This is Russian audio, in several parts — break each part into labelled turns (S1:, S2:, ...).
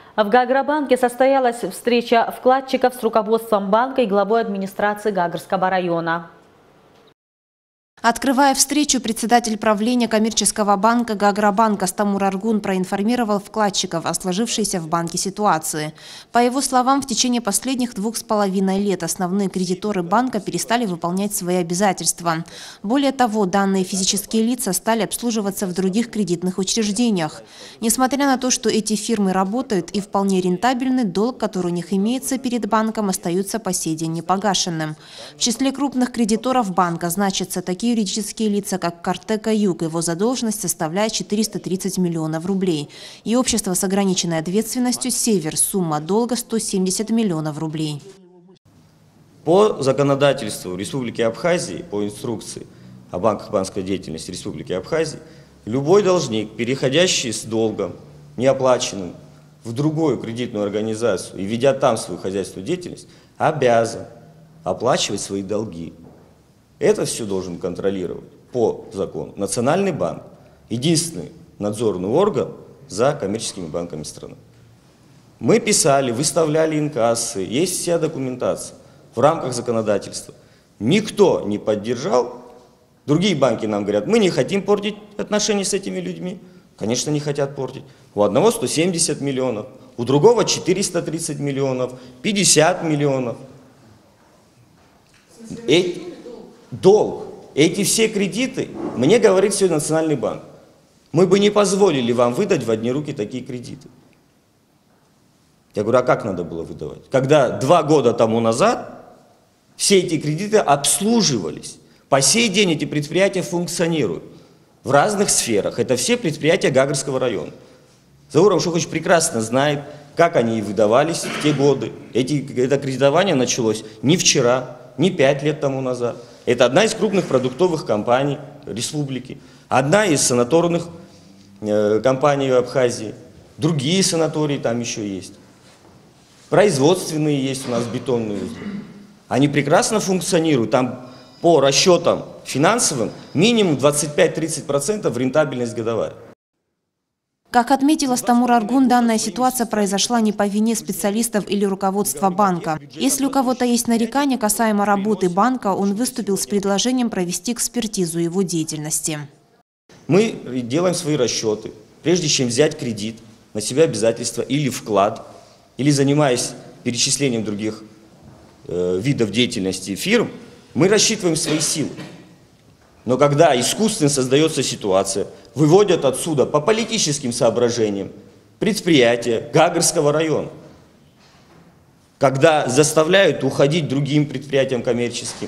S1: В Гаграбанке состоялась встреча вкладчиков с руководством банка и главой администрации Гагарского района.
S2: Открывая встречу, председатель правления коммерческого банка Гаграбанк Астамур Аргун проинформировал вкладчиков о сложившейся в банке ситуации. По его словам, в течение последних 2,5 лет основные кредиторы банка перестали выполнять свои обязательства. Более того, данные физические лица стали обслуживаться в других кредитных учреждениях. Несмотря на то, что эти фирмы работают и вполне рентабельны, долг, который у них имеется перед банком, остается по сей день непогашенным. В числе крупных кредиторов банка значатся такие юридические лица, как Картека Юг. Его задолженность составляет 430 миллионов рублей. И общество с ограниченной ответственностью «Север». Сумма долга 170 миллионов рублей.
S3: По законодательству Республики Абхазии, по инструкции о банках банковской деятельности Республики Абхазии, любой должник, переходящий с долгом неоплаченным в другую кредитную организацию и ведя там свою хозяйственную деятельность, обязан оплачивать свои долги. Это все должен контролировать по закону Национальный банк, единственный надзорный орган за коммерческими банками страны. Мы писали, выставляли инкассы, есть вся документация в рамках законодательства. Никто не поддержал. Другие банки нам говорят, мы не хотим портить отношения с этими людьми. Конечно, не хотят портить. У одного 170 миллионов, у другого 430 миллионов, 50 миллионов. Долг. Эти все кредиты, мне говорит сегодня Национальный банк, мы бы не позволили вам выдать в одни руки такие кредиты. Я говорю, а как надо было выдавать? Когда 2 года тому назад все эти кредиты обслуживались. По сей день эти предприятия функционируют в разных сферах. Это все предприятия Гагарского района. Заур Амшухович прекрасно знает, как они выдавались в те годы. Это кредитование началось не вчера, не 5 лет тому назад. Это одна из крупных продуктовых компаний республики, одна из санаторных компаний в Абхазии, другие санатории там еще есть. Производственные есть у нас бетонные узлы. Они прекрасно функционируют, там по расчетам финансовым минимум 25-30% рентабельность годовая.
S2: Как отметил Астамур Аргун, данная ситуация произошла не по вине специалистов или руководства банка. Если у кого-то есть нарекания касаемо работы банка, он выступил с предложением провести экспертизу его деятельности.
S3: Мы делаем свои расчеты. Прежде чем взять кредит, на себя обязательства или вклад, или занимаясь перечислением других видов деятельности фирм, мы рассчитываем свои силы. Но когда искусственно создается ситуация, выводят отсюда по политическим соображениям предприятия Гагарского района, когда заставляют уходить другим предприятиям коммерческим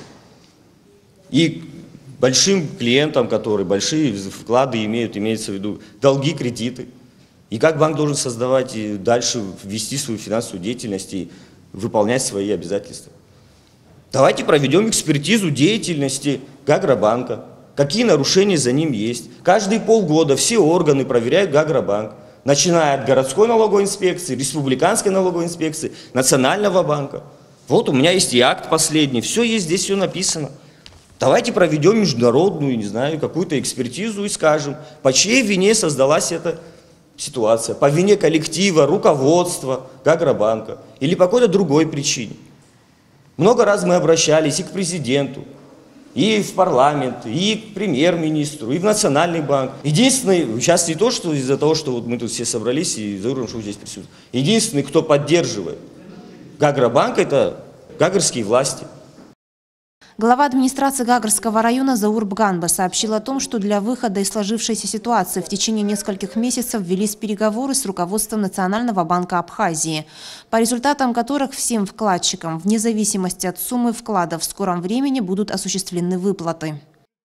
S3: и большим клиентам, которые большие вклады имеют, имеется в виду долги, кредиты. И как банк должен создавать и дальше вести свою финансовую деятельность и выполнять свои обязательства. Давайте проведем экспертизу деятельности Гаграбанка. Какие нарушения за ним есть. Каждые полгода все органы проверяют Гаграбанк. Начиная от городской налоговой инспекции, республиканской налоговой инспекции, Национального банка. Вот у меня есть и акт последний. Все есть, здесь все написано. Давайте проведем международную, не знаю, какую-то экспертизу и скажем, по чьей вине создалась эта ситуация. По вине коллектива, руководства Гаграбанка или по какой-то другой причине. Много раз мы обращались и к президенту, и в парламент, и к премьер-министру, и в Национальный банк. Единственный, сейчас не то, что из-за того, что вот мы тут все собрались, и Заур Амшухович здесь присутствует. Единственный, кто поддерживает Гаграбанк, это гагарские власти.
S2: Глава администрации Гагарского района Заур Бганба сообщил о том, что для выхода из сложившейся ситуации в течение нескольких месяцев велись переговоры с руководством Национального банка Абхазии, по результатам которых всем вкладчикам, вне зависимости от суммы вклада, в скором времени будут осуществлены выплаты.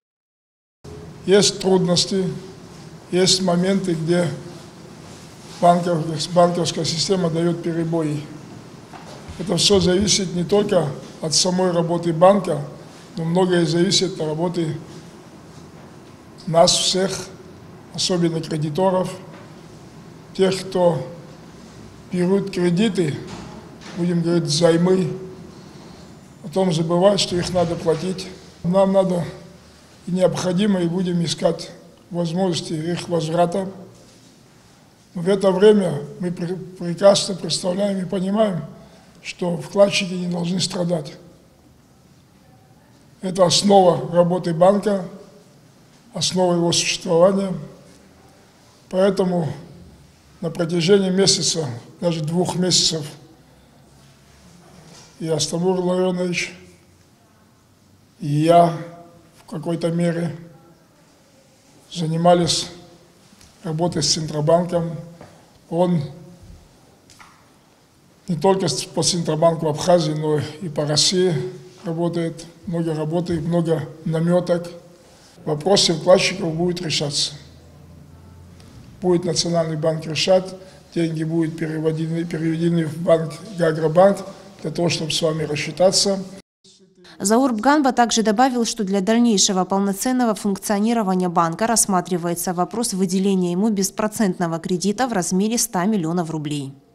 S4: Есть трудности, есть моменты, где банковская система дает перебои. Это все зависит не только от самой работы банка, но многое зависит от работы нас всех, особенно кредиторов, тех, кто берут кредиты, будем говорить, займы, потом забывать, что их надо платить. Нам надо и необходимо, и будем искать возможности их возврата. Но в это время мы прекрасно представляем и понимаем, что вкладчики не должны страдать. Это основа работы банка, основа его существования. Поэтому на протяжении месяца, даже 2 месяцев, и Астамур Ларионович, и я в какой-то мере занимались работой с Центробанком. Он не только по Центробанку Абхазии, но и по России работает. Много работы, много наметок. Вопросы вкладчиков будут решаться. Будет Национальный банк решать, деньги будут переведены в банк Гаграбанк для того, чтобы с вами рассчитаться.
S2: Заур Бганба также добавил, что для дальнейшего полноценного функционирования банка рассматривается вопрос выделения ему беспроцентного кредита в размере 100 миллионов рублей.